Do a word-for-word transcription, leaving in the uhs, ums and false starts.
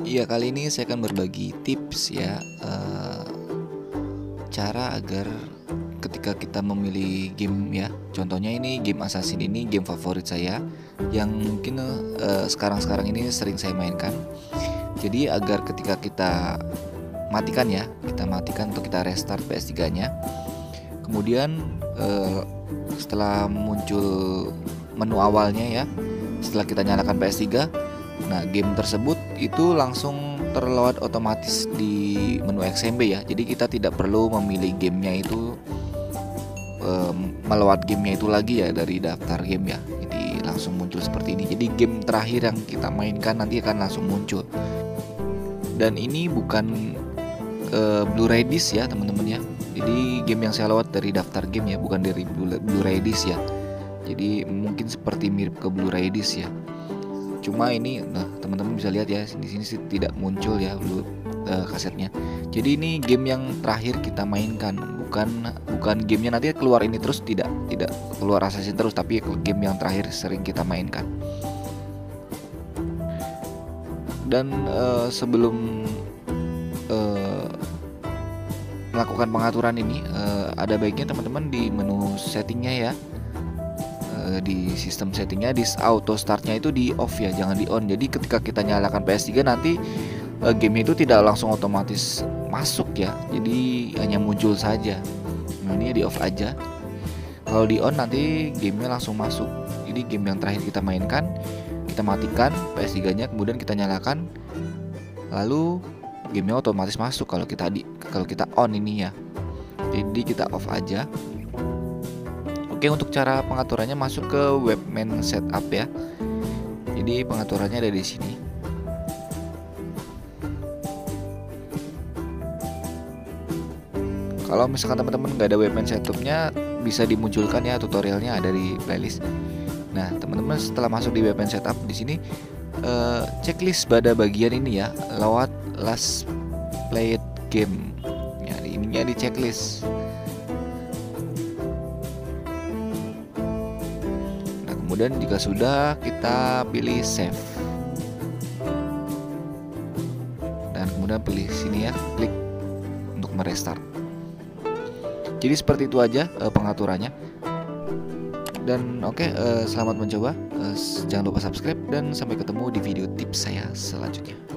Iya, kali ini saya akan berbagi tips ya, eee, cara agar ketika kita memilih game ya, contohnya ini game Assassin ini game favorit saya yang mungkin, eee, sekarang-sekarang ini sering saya mainkan. Jadi agar ketika kita matikan ya, kita matikan atau kita restart P S tiga-nya, kemudian, eee, setelah muncul menu awalnya ya, setelah kita nyalakan P S tiga, nah game tersebut itu langsung terload otomatis di menu X M B ya. Jadi kita tidak perlu memilih gamenya itu, um, melewat gamenya itu lagi ya dari daftar game ya. Jadi langsung muncul seperti ini. Jadi game terakhir yang kita mainkan nanti akan langsung muncul. Dan ini bukan uh, Blu-ray disc ya teman-teman ya. Jadi game yang saya lewat dari daftar game ya, bukan dari Blu-ray disc ya. Jadi mungkin seperti mirip ke Blu-ray disc ya. Cuma ini, nah teman-teman bisa lihat ya di sini sih tidak muncul ya dulu uh, kasetnya. Jadi ini game yang terakhir kita mainkan, bukan bukan gamenya nanti keluar ini terus, tidak tidak keluar Assassin terus, tapi game yang terakhir sering kita mainkan. Dan uh, sebelum uh, melakukan pengaturan ini, uh, ada baiknya teman-teman di menu settingnya ya. Di sistem settingnya, di auto startnya itu di off ya, jangan di on. Jadi ketika kita nyalakan P S tiga nanti uh, game itu tidak langsung otomatis masuk ya, jadi hanya muncul saja. Nah, ini di off aja. Kalau di on nanti gamenya langsung masuk. Jadi game yang terakhir kita mainkan, kita matikan P S tiga-nya, kemudian kita nyalakan, lalu gamenya otomatis masuk kalau kita di kalau kita on ini ya. Jadi kita off aja. Oke, untuk cara pengaturannya masuk ke Webman Setup ya. Jadi pengaturannya ada di sini. Kalau misalkan teman-teman nggak ada Webman Setupnya, bisa dimunculkan ya, tutorialnya ada di playlist. Nah, teman-teman setelah masuk di Webman Setup di sini, uh, checklist pada bagian ini ya, lewat last played game. Ya, ininya di checklist. Kemudian jika sudah, kita pilih save dan kemudian pilih sini ya, klik untuk merestart. Jadi seperti itu aja uh, pengaturannya. Dan oke, okay, uh, selamat mencoba. Uh, jangan lupa subscribe dan sampai ketemu di video tips saya selanjutnya.